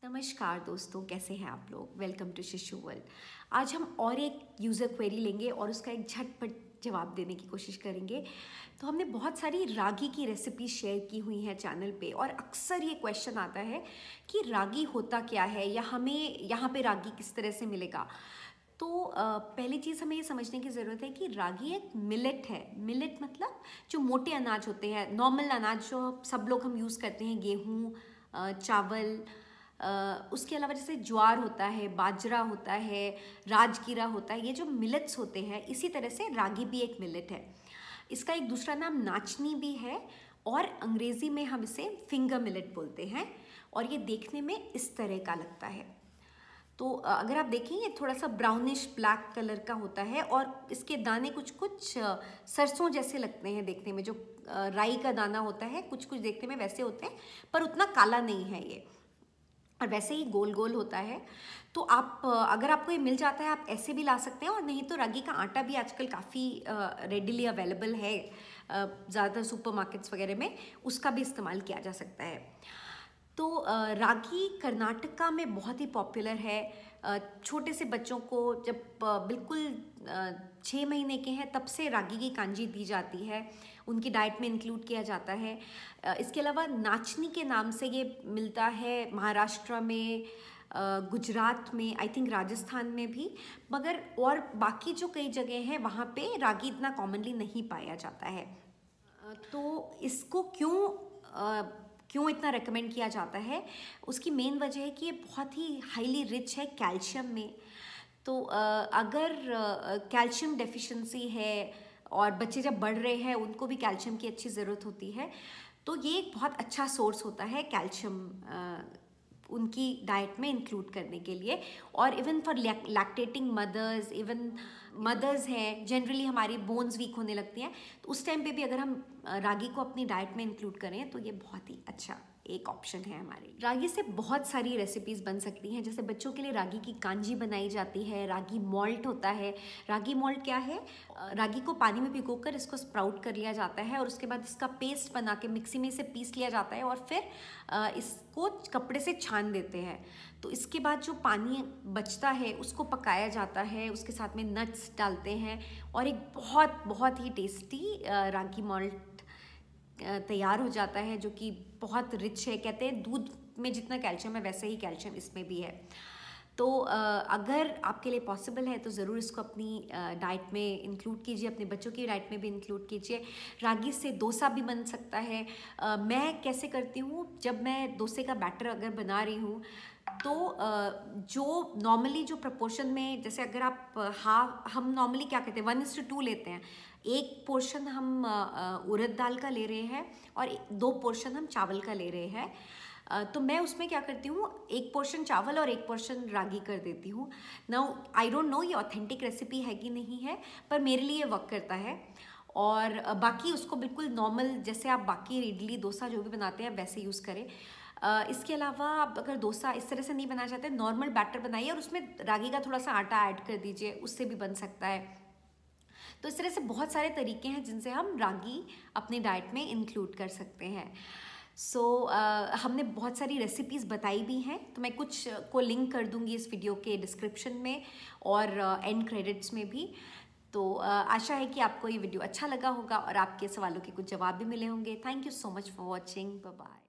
नमस्कार दोस्तों, कैसे हैं आप लोग। Welcome to Shishu world. आज हम और एक यूज़र क्वेरी लेंगे और उसका एक झटपट जवाब देने की कोशिश करेंगे। तो हमने बहुत सारी रागी की रेसिपी शेयर की हुई हैं चैनल पे और अक्सर ये क्वेश्चन आता है कि रागी होता क्या है या हमें यहाँ पे रागी किस तरह से मिलेगा। तो पहली चीज़ हमें ये समझने की ज़रूरत है कि रागी एक मिलेट है। मिलेट मतलब जो मोटे अनाज होते हैं, नॉर्मल अनाज जो सब लोग हम यूज़ करते हैं, गेहूँ, चावल, उसके अलावा जैसे ज्वार होता है, बाजरा होता है, राजगीरा होता है, ये जो मिलेट्स होते हैं, इसी तरह से रागी भी एक मिलेट है। इसका एक दूसरा नाम नाचनी भी है और अंग्रेज़ी में हम इसे फिंगर मिलेट बोलते हैं और ये देखने में इस तरह का लगता है। तो अगर आप देखें ये थोड़ा सा ब्राउनिश ब्लैक कलर का होता है और इसके दाने कुछ कुछ सरसों जैसे लगते हैं देखने में। जो राई का दाना होता है कुछ कुछ देखने में वैसे होते हैं, पर उतना काला नहीं है ये, और वैसे ही गोल गोल होता है। तो आप अगर आपको ये मिल जाता है आप ऐसे भी ला सकते हैं, और नहीं तो रागी का आटा भी आजकल काफ़ी रेडिली अवेलेबल है ज़्यादातर सुपरमार्केट्स वगैरह में, उसका भी इस्तेमाल किया जा सकता है। तो रागी कर्नाटका में बहुत ही पॉपुलर है। छोटे से बच्चों को जब बिल्कुल 6 महीने के हैं तब से रागी की कांजी दी जाती है, उनकी डाइट में इंक्लूड किया जाता है। इसके अलावा नाचनी के नाम से ये मिलता है महाराष्ट्र में, गुजरात में, आई थिंक राजस्थान में भी, मगर और बाकी जो कई जगह हैं वहाँ पे रागी इतना कॉमनली नहीं पाया जाता है। तो इसको क्यों इतना रेकमेंड किया जाता है, उसकी मेन वजह है कि ये बहुत ही हाईली रिच है कैल्शियम में। तो अगर कैल्शियम डेफिशिएंसी है और बच्चे जब बढ़ रहे हैं उनको भी कैल्शियम की अच्छी ज़रूरत होती है, तो ये एक बहुत अच्छा सोर्स होता है कैल्शियम उनकी डाइट में इंक्लूड करने के लिए। और even for lactating mothers, even mothers हैं, जनरली हमारी बोन्स वीक होने लगती हैं, तो उस टाइम पे भी अगर हम रागी को अपनी डाइट में इंक्लूड करें तो ये बहुत ही अच्छा एक ऑप्शन है हमारे। रागी से बहुत सारी रेसिपीज़ बन सकती हैं। जैसे बच्चों के लिए रागी की कांजी बनाई जाती है, रागी मॉल्ट होता है। रागी मॉल्ट क्या है? रागी को पानी में भिगोकर इसको स्प्राउट कर लिया जाता है और उसके बाद इसका पेस्ट बना के मिक्सी में इसे पीस लिया जाता है और फिर इसको कपड़े से छान देते हैं। तो इसके बाद जो पानी बचता है उसको पकाया जाता है, उसके साथ में नट्स डालते हैं और एक बहुत बहुत ही टेस्टी रागी मॉल्ट तैयार हो जाता है, जो कि बहुत रिच है। कहते हैं दूध में जितना कैल्शियम है वैसे ही कैल्शियम इसमें भी है। तो अगर आपके लिए पॉसिबल है तो ज़रूर इसको अपनी डाइट में इंक्लूड कीजिए, अपने बच्चों की डाइट में भी इंक्लूड कीजिए। रागी से डोसा भी बन सकता है। मैं कैसे करती हूँ, जब मैं डोसे का बैटर अगर बना रही हूँ तो जो नॉर्मली जो प्रपोर्शन में, जैसे अगर आप हम नॉर्मली क्या कहते हैं 1:2 लेते हैं। एक पोर्शन हम उड़द दाल का ले रहे हैं और 2 पोर्शन हम चावल का ले रहे हैं। तो मैं उसमें क्या करती हूँ, 1 पोर्शन चावल और 1 पोर्शन रागी कर देती हूँ। नाउ आई डोंट नो ये ऑथेंटिक रेसिपी है कि नहीं है, पर मेरे लिए वर्क करता है। और बाकी उसको बिल्कुल नॉर्मल जैसे आप बाकी इडली डोसा जो भी बनाते हैं वैसे यूज़ करें। इसके अलावा आप अगर डोसा इस तरह से नहीं बनाना चाहते, नॉर्मल बैटर बनाइए और उसमें रागी का थोड़ा सा आटा ऐड कर दीजिए, उससे भी बन सकता है। तो इस तरह से बहुत सारे तरीके हैं जिनसे हम रागी अपनी डाइट में इंक्लूड कर सकते हैं। हमने बहुत सारी रेसिपीज़ बताई भी हैं, तो मैं कुछ को लिंक कर दूंगी इस वीडियो के डिस्क्रिप्शन में और एंड क्रेडिट्स में भी। तो आशा है कि आपको ये वीडियो अच्छा लगा होगा और आपके सवालों के कुछ जवाब भी मिले होंगे। Thank you so much for watching. Bye bye.